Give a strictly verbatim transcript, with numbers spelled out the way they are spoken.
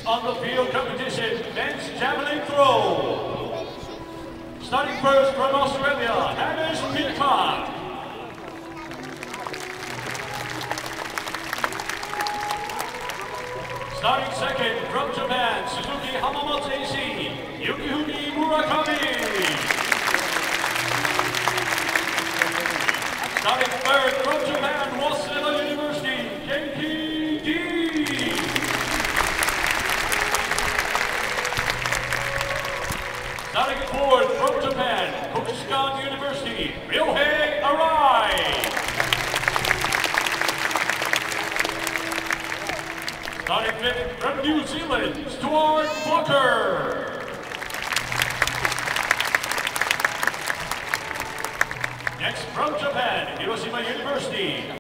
on the field competition, men's javelin throw. Starting first from Australia, Hamish Peacock. Starting second from Japan, Suzuki Hamamatsu A C, Yukifumi Murakami. Starting third from Japan, Waseda University, Genki D. Starting fourth from Japan, Kokushikan University, Ryohei Arai. Starting fifth from New Zealand, Stuart Walker. Next from Japan, Hiroshima University,